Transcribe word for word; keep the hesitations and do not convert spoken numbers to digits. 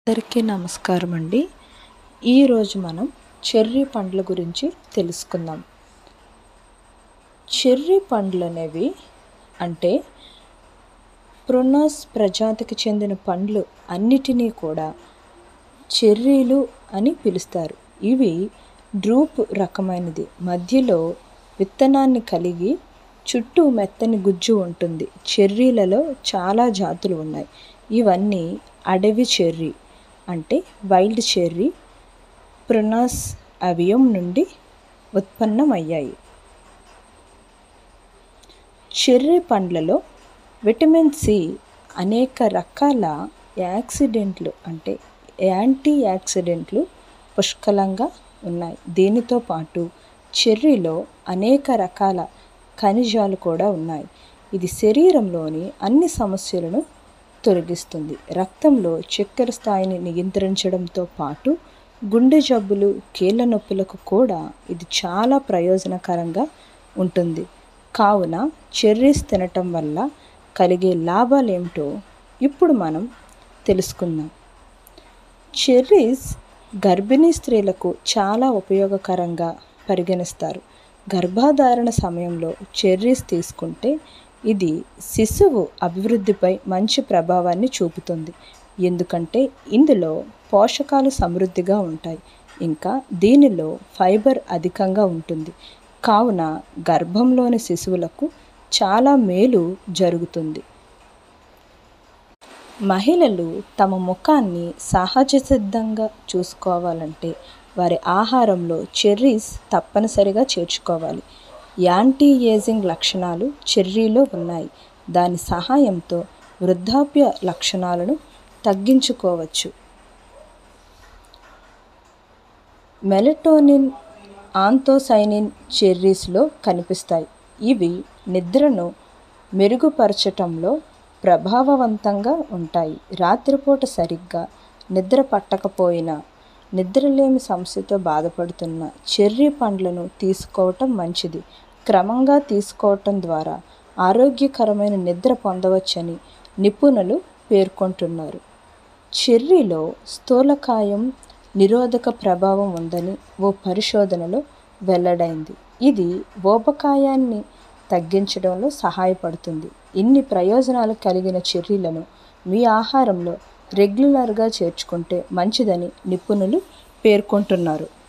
అందరికీ నమస్కారం అండి. ఈరోజు మనం చెర్రీ పండ్ల గురించి తెలుసుకుందాం. చెర్రీ పండ్లు అనేవి అంటే ప్రునస్ ప్రజాతికి చెందిన పండ్లు అన్నిటినీ కూడా చెర్రీలు అని పిలుస్తారు. ఇవి డ్రూప్ రకమైనది, మధ్యలో విత్తనాన్ని కలిగి చుట్టూ మెత్తని గుజ్జు ఉంటుంది. చెర్రీలలో చాలా జాతులు ఉన్నాయి. ఇవన్నీ అడవి చెర్రీ అంటే వైల్డ్ చెర్రీ ప్రునస్ అవియం నుండి ఉత్పన్నమయ్యాయి. చెర్రీ పండ్లలో విటమిన్ సి అనేక రకాల యాక్సిడెంట్లు అంటే యాంటీ యాక్సిడెంట్లు పుష్కలంగా ఉన్నాయి. దీనితో పాటు చెర్రీలో అనేక రకాల ఖనిజాలు కూడా ఉన్నాయి. ఇది శరీరంలోని అన్ని సమస్యలను తొలగిస్తుంది. రక్తంలో చక్కెర స్థాయిని నియంత్రించడంతో పాటు గుండె జబ్బులు, కీళ్ళ నొప్పులకు కూడా ఇది చాలా ప్రయోజనకరంగా ఉంటుంది. కావున చెర్రీస్ తినటం వల్ల కలిగే లాభాలు ఏమిటో ఇప్పుడు మనం తెలుసుకుందాం. చెర్రీస్ గర్భిణీ స్త్రీలకు చాలా ఉపయోగకరంగా పరిగణిస్తారు. గర్భధారణ సమయంలో చెర్రీస్ తీసుకుంటే ఇది శిశువు అభివృద్ధిపై మంచి ప్రభావాన్ని చూపుతుంది. ఎందుకంటే ఇందులో పోషకాలు సమృద్ధిగా ఉంటాయి. ఇంకా దీనిలో ఫైబర్ అధికంగా ఉంటుంది. కావున గర్భంలోని శిశువులకు చాలా మేలు జరుగుతుంది. మహిళలు తమ ముఖాన్ని సహజ సిద్ధంగా చూసుకోవాలంటే వారి ఆహారంలో చెర్రీస్ తప్పనిసరిగా చేర్చుకోవాలి. యాంటీ ఏజింగ్ లక్షణాలు చెర్రీలో ఉన్నాయి. దాని సహాయంతో వృద్ధాప్య లక్షణాలను తగ్గించుకోవచ్చు. మెలటోనిన్, ఆంతోసైనిన్ చెర్రీస్లో కనిపిస్తాయి. ఇవి నిద్రను మెరుగుపరచటంలో ప్రభావవంతంగా ఉంటాయి. రాత్రిపూట సరిగ్గా నిద్ర పట్టకపోయినా, నిద్రలేమి సమస్యతో బాధపడుతున్న చెర్రీ పండ్లను తీసుకోవటం మంచిది. క్రమంగా తీసుకోవటం ద్వారా ఆరోగ్యకరమైన నిద్ర పొందవచ్చని నిపుణులు పేర్కొంటున్నారు. చెర్రీలో స్థూలకాయం నిరోధక ప్రభావం ఉందని ఓ పరిశోధనలో వెల్లడైంది. ఇది ఊబకాయాన్ని తగ్గించడంలో సహాయపడుతుంది. ఇన్ని ప్రయోజనాలు కలిగిన చెర్రీలను మీ ఆహారంలో రెగ్యులర్గా చేర్చుకుంటే మంచిదని నిపుణులు పేర్కొంటున్నారు.